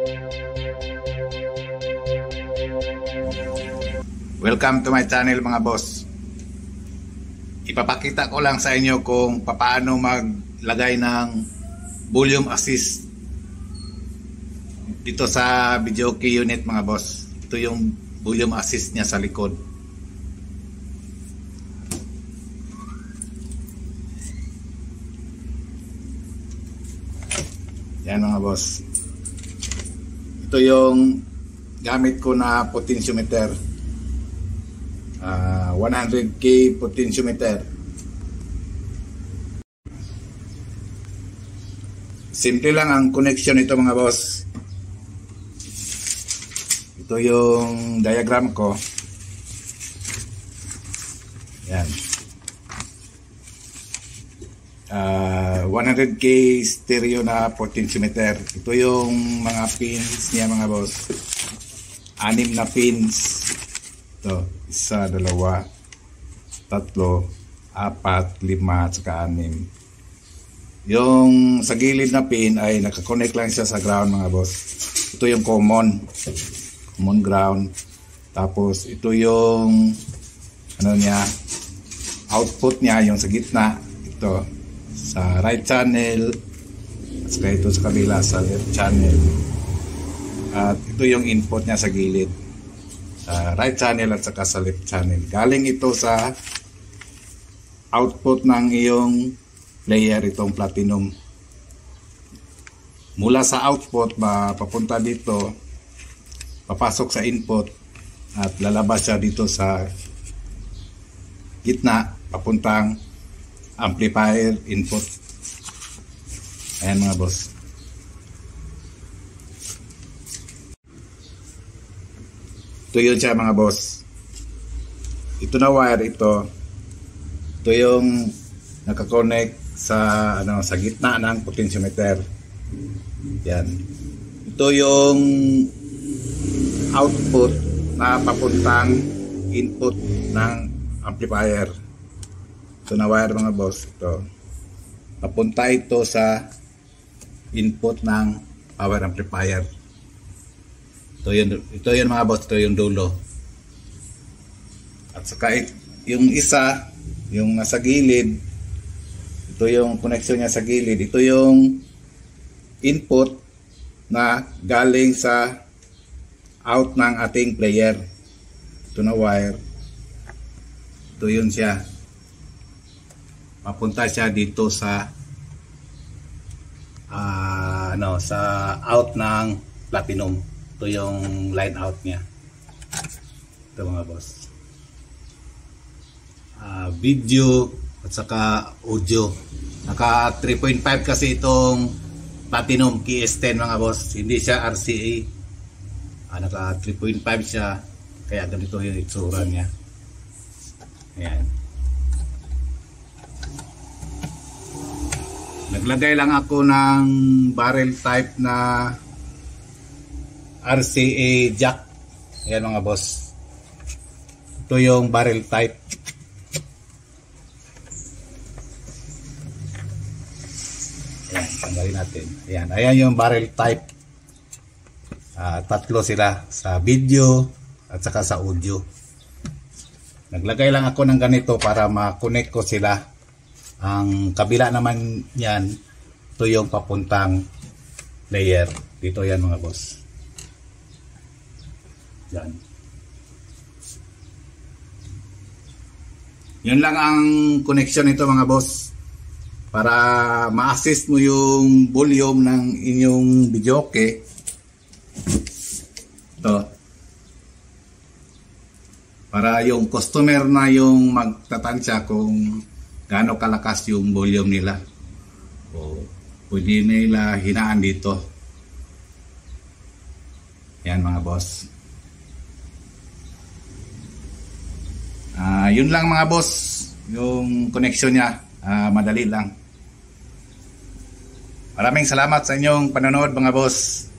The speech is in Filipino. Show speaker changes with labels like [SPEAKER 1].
[SPEAKER 1] Welcome to my channel mga boss. Ipapakita ko lang sa inyo kung paano maglagay ng volume assist dito sa video key unit mga boss. Ito yung volume assist niya sa likod. Yan mga boss. Ito yung gamit ko na potentiometer. 100K potentiometer. Simple lang ang connection nito mga boss. Ito yung diagram ko. Yan. 100K stereo na potentiometer. Ito yung mga pins niya mga boss. 6 na pins. Ito, 1, 2, 3, 4, 5, saka 6. Yung sa gilid na pin ay nakakonect lang siya sa ground mga boss. Ito yung common ground. Tapos ito yung output niya, yung sa gitna. Ito sa right channel, at saka ito sa kabila sa left channel. At ito yung input niya sa gilid, sa right channel at saka sa left channel. Galing ito sa output ng iyong player, itong platinum. Mula sa output papunta dito, papasok sa input at lalabas siya dito sa gitna papuntang amplifier input. Ayan mga boss. Ito yun siya mga boss. Ito na wire ito. Ito yung nakakonect sa sa gitna ng potentiometer. Yan. Ito yung output na papuntang input ng amplifier. Ito na wire mga boss. Ito. Papunta ito sa input ng power amplifier. Ito yun mga boss, ito yung dulo. At saka yung isa, yung nasa gilid, ito yung connection niya sa gilid. Ito yung input na galing sa out ng ating player. Ito na wire. Ito yun siya. Mapunta siya dito sa sa out ng platinum. Ito yung line out niya. Ito mga boss. Video at saka audio. Naka 3.5 kasi itong platinum KS10 mga boss. Hindi siya RCA. Naka 3.5 siya. Kaya ganito yung itsura niya. Ayan. Naglagay lang ako ng barrel type na RCA jack. Ayan mga boss. Ito yung barrel type. Ayan, tanggalin natin. Ayan, ayan yung barrel type. Tatlo sila sa video at saka sa audio. Naglagay lang ako ng ganito para ma-connect ko sila. Ang kabila naman yan, ito yung papuntang layer. Dito yan mga boss. Yan. Yun lang ang connection nito mga boss. Para ma-assist mo yung volume ng inyong videoke. Ito. Para yung customer na yung magtatansya kung gaano kalakas yung volume nila. O pwede nila hinaan dito. Yan mga boss. Yun lang mga boss. Yung connection niya. Madali lang. Maraming salamat sa inyong panonood mga boss.